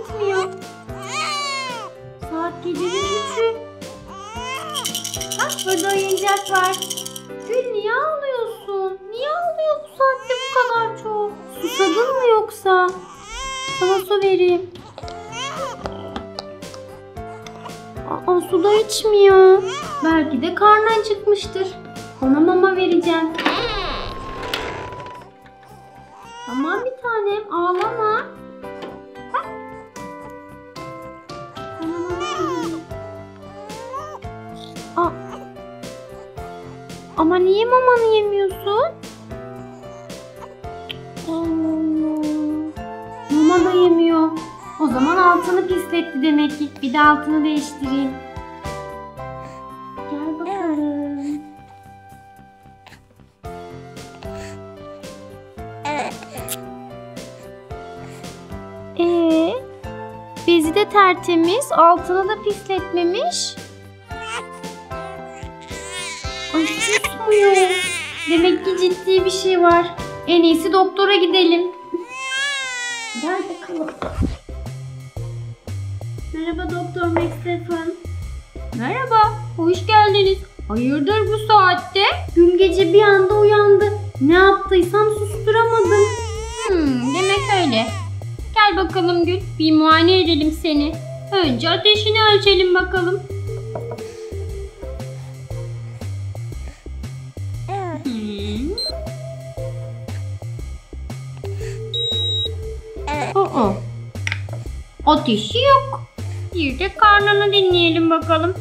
gitmiyor. Saat gecenin 3'ü. Bak burada oyuncak var. Gül niye ağlıyorsun? Niye ağlıyor bu saatte bu kadar çok? Susadın mı yoksa? Sana su vereyim. Aa, su da içmiyor. Belki de karnı acıkmıştır. Ona mama vereceğim. Tamam bir tanem, ağlama. Bak. Sana mama vereyim. Aa. Ama niye mamanı yemiyorsun? Mama da yemiyor. O zaman altını pisletti demek ki. Bir de altını değiştireyim. Gel bakalım. Bezi de tertemiz. Altını da pisletmemiş. Ay susmuyor. Demek ki ciddi bir şey var. En iyisi doktora gidelim. Gel bakalım. Merhaba Doktor McStephen. Merhaba, hoş geldiniz. Hayırdır bu saatte? Dün gece bir anda uyandı. Ne yaptıysam susturamadım. Demek öyle. Gel bakalım Gül, bir muayene edelim seni. Önce ateşini ölçelim bakalım. Ateşi yok. Bir de karnını dinleyelim bakalım.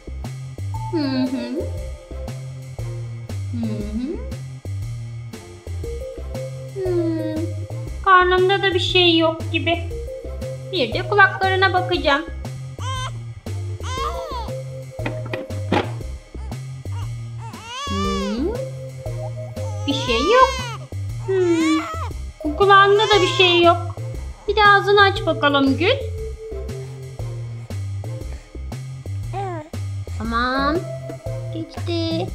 Karnında da bir şey yok gibi. Bir de kulaklarına bakacağım. Bir şey yok. Kulağında da bir şey yok. Bir de ağzını aç bakalım Gül. Tamam. Geçti.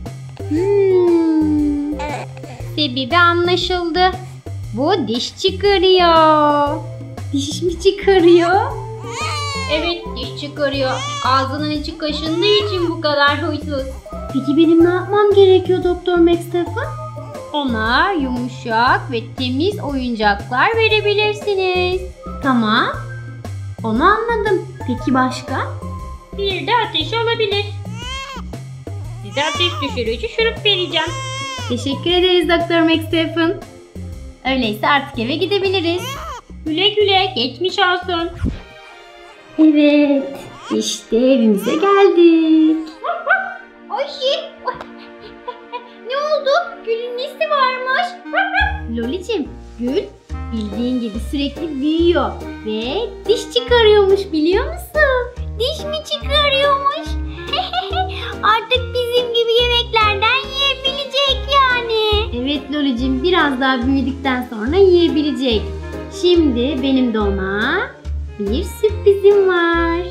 Sebebi anlaşıldı. Bu diş çıkarıyor. Diş mi çıkarıyor? Evet, diş çıkarıyor. Ağzının içi kaşındığı için bu kadar huysuz. Peki benim ne yapmam gerekiyor Doktor McStephen? Ona yumuşak ve temiz oyuncaklar verebilirsiniz. Tamam. Onu anladım. Peki başka? Bir de ateşi olabilir. Size ateş düşürücü şurup vereceğim. Teşekkür ederiz Doktor McStephen. Öyleyse artık eve gidebiliriz. Güle güle, geçmiş olsun. Evet, işte evimize geldik. Ayşe, ne oldu? Gül'ün nesi varmış? Lolicim, Gül bildiğin gibi sürekli büyüyor ve diş çıkarıyormuş, biliyor musun? Diş mi çıkarıyormuş? Artık bizim gibi yemeklerden yiyebilecek yani. Evet Lolicim, biraz daha büyüdükten sonra yiyebilecek. Şimdi benim de ona bir sürprizim var.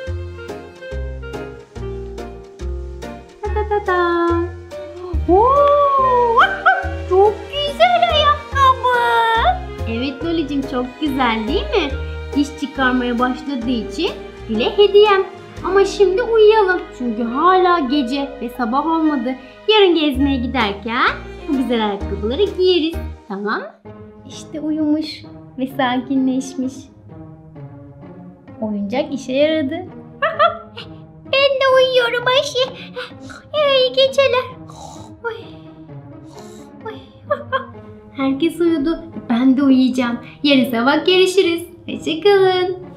Ta. Çok güzel ayakkabı. Evet Lolicim, çok güzel değil mi? Diş çıkarmaya başladığı için Gül'e hediyem. Ama şimdi uyuyalım. Çünkü hala gece ve sabah olmadı. Yarın gezmeye giderken bu güzel ayakkabıları giyeriz. Tamam? İşte uyumuş ve sakinleşmiş. Oyuncak işe yaradı. Ben de uyuyorum Ayşe. İyi geceler. Herkes uyudu. Ben de uyuyacağım. Yarın sabah görüşürüz. Hoşça kalın.